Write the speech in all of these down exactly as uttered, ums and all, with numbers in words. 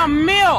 Mamma mia!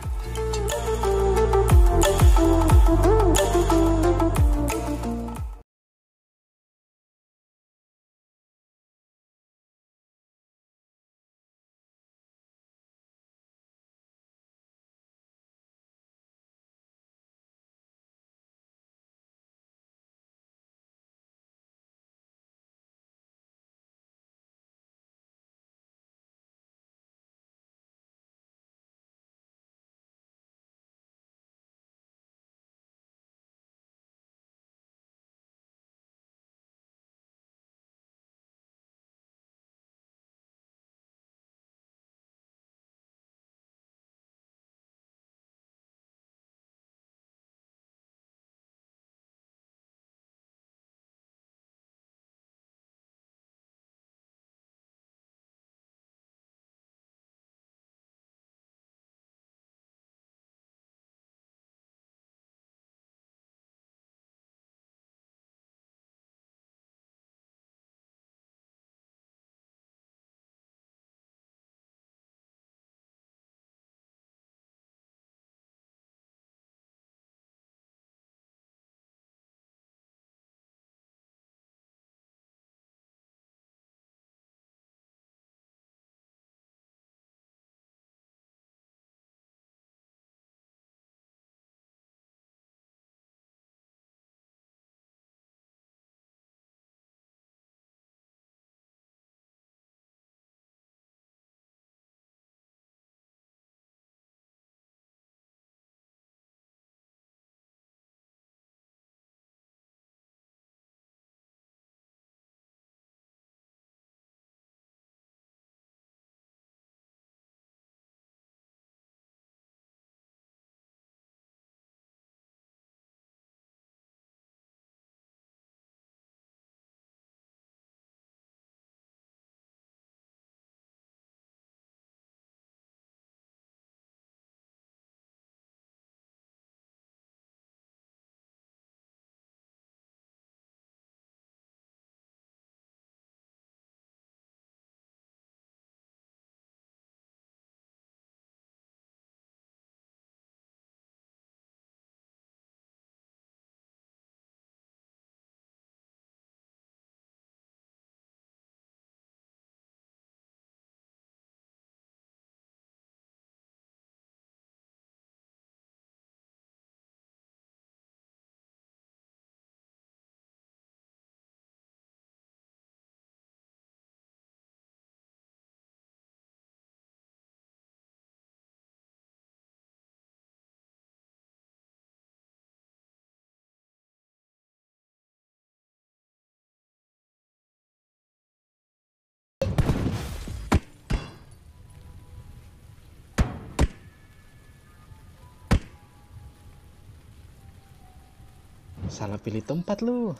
Salah pilih tempat lu.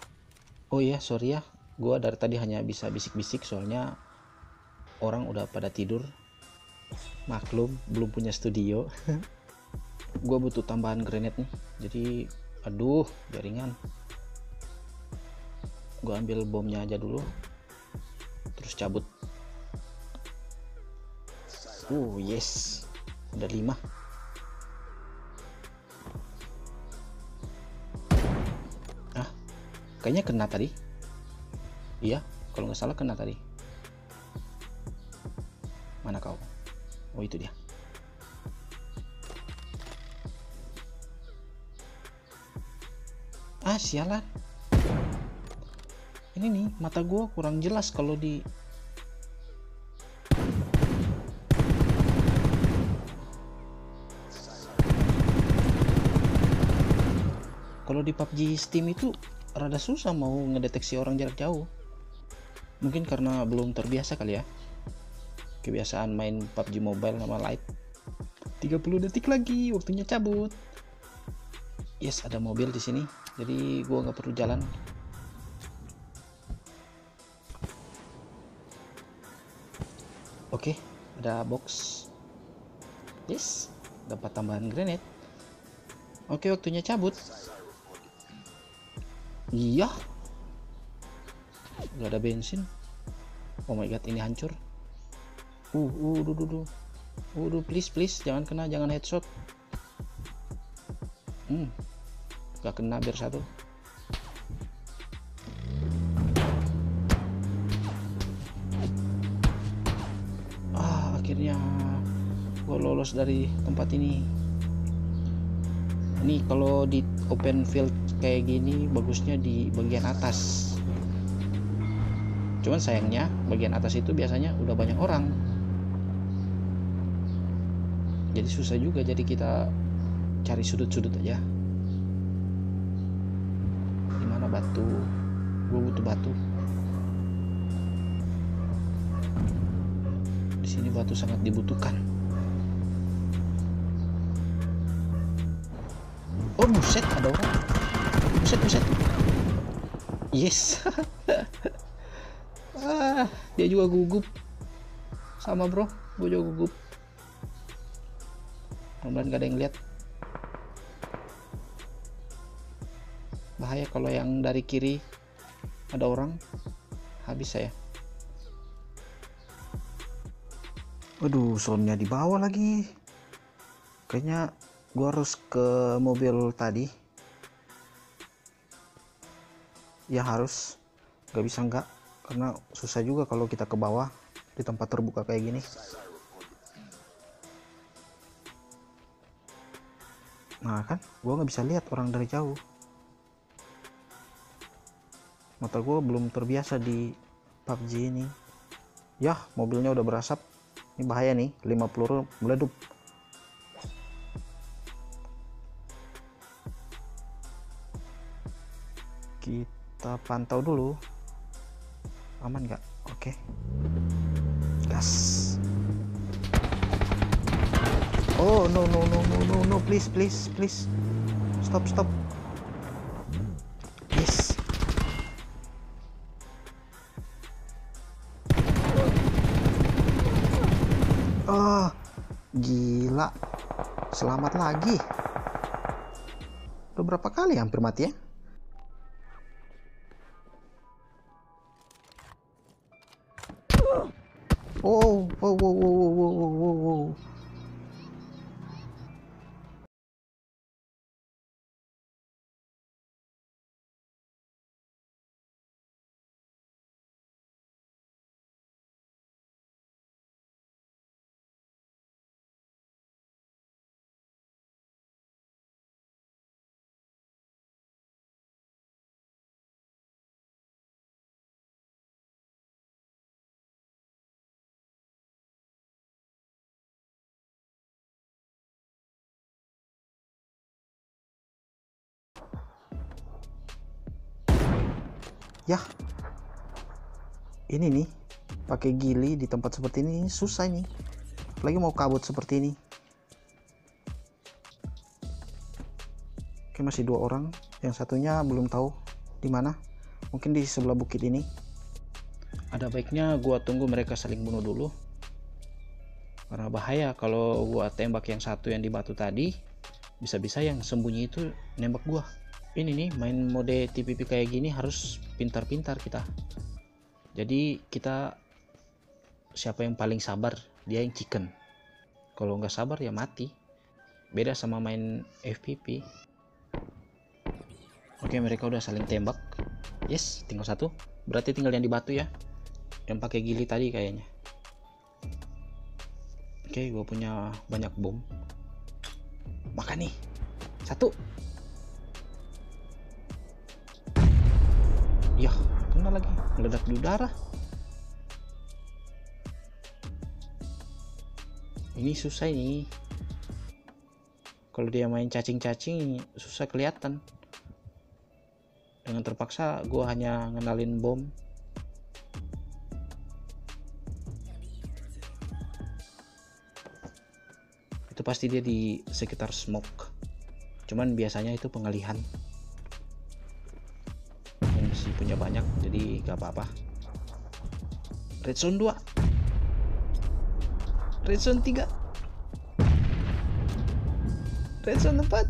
Oh iya, sorry ya. Gua dari tadi hanya bisa bisik-bisik soalnya orang udah pada tidur. Maklum, belum punya studio. Gua butuh tambahan grenade nih. Jadi, aduh, jaringan. Gua ambil bomnya aja dulu. Terus cabut. Uh, yes. Udah lima. Kayaknya kena tadi. Iya, kalau nggak salah kena tadi. Mana kau? Oh, itu dia. Ah, sialan. Ini nih, mata gua kurang jelas kalau di kalau di P U B G Steam itu rada susah mau ngedeteksi orang jarak jauh. Mungkin karena belum terbiasa kali ya. Kebiasaan main P U B G Mobile sama Lite. tiga puluh detik lagi, waktunya cabut. Yes, ada mobil di sini. Jadi gua nggak perlu jalan. Oke, ada box. Yes, dapat tambahan grenade. Oke, waktunya cabut. Iya, nggak ada bensin. Oh my god, ini hancur. Uh, uh, duh, duh, duh. Waduh, please please jangan kena, jangan headshot. Hmm, gak kena, biar satu. Ah, akhirnya gue lolos dari tempat ini. Ini kalau di open field kayak gini bagusnya di bagian atas. Cuman sayangnya bagian atas itu biasanya udah banyak orang. Jadi susah juga, jadi kita cari sudut-sudut aja. Dimana batu? Gue butuh batu. Di sini batu sangat dibutuhkan. Oh buset, ada orang. Buset buset. Yes. Ah, dia juga gugup. Sama bro, gue juga gugup. Mudah-mudahan gak ada yang lihat. Bahaya kalau yang dari kiri ada orang, habis saya. Waduh, soundnya di bawah lagi. Kayaknya gua harus ke mobil tadi. Ya harus, gak bisa enggak, karena susah juga kalau kita ke bawah di tempat terbuka kayak gini. Nah kan, gua nggak bisa lihat orang dari jauh. Mata gua belum terbiasa di P U B G ini. Yah, mobilnya udah berasap. Ini bahaya nih, lima peluru meledup. Kita pantau dulu. Aman nggak? Oke. Gas. Oh no no no no no no, please please please. Stop stop. Yes. Oh, gila. Selamat lagi. Udah berapa kali hampir mati ya? Oh, wow, wow, wow, wow, wow, wow, wow. Yah, ini nih pakai gili di tempat seperti ini susah nih, apalagi mau kabut seperti ini. Oke, masih dua orang, yang satunya belum tahu di mana, mungkin di sebelah bukit ini. Ada baiknya gua tunggu mereka saling bunuh dulu, karena bahaya kalau gua tembak yang satu yang di batu tadi, bisa-bisa yang sembunyi itu nembak gua. Ini nih, main mode T P P kayak gini harus pintar-pintar kita. Jadi kita siapa yang paling sabar, dia yang chicken. Kalau nggak sabar ya mati. Beda sama main F P P. Oke, mereka udah saling tembak. Yes, tinggal satu. Berarti tinggal yang di batu ya, yang pakai gili tadi kayaknya. Oke, gue punya banyak bom. Makan nih, satu. Yah, kena lagi, meledak di udara. Ini susah ini. Kalau dia main cacing-cacing susah kelihatan. Dengan terpaksa gue hanya ngenalin bom. Itu pasti dia di sekitar smoke. Cuman biasanya itu pengalihan. Masih punya banyak, jadi gak apa-apa. Red zone dua, red zone tiga, red zone empat.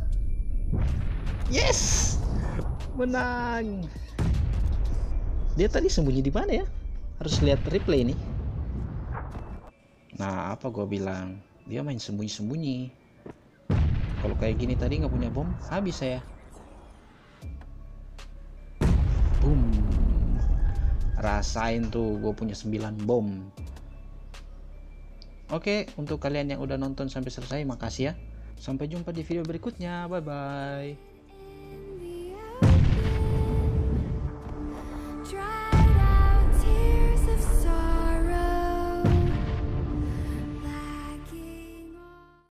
Yes, menang. Dia tadi sembunyi di mana ya? Harus lihat replay ini. Nah, apa gue bilang, Dia main sembunyi-sembunyi. Kalau kayak gini tadi nggak punya bom, habis saya. Boom. Rasain tuh gue punya sembilan bom. Oke, untuk kalian yang udah nonton sampai selesai, makasih ya. Sampai jumpa di video berikutnya. Bye bye.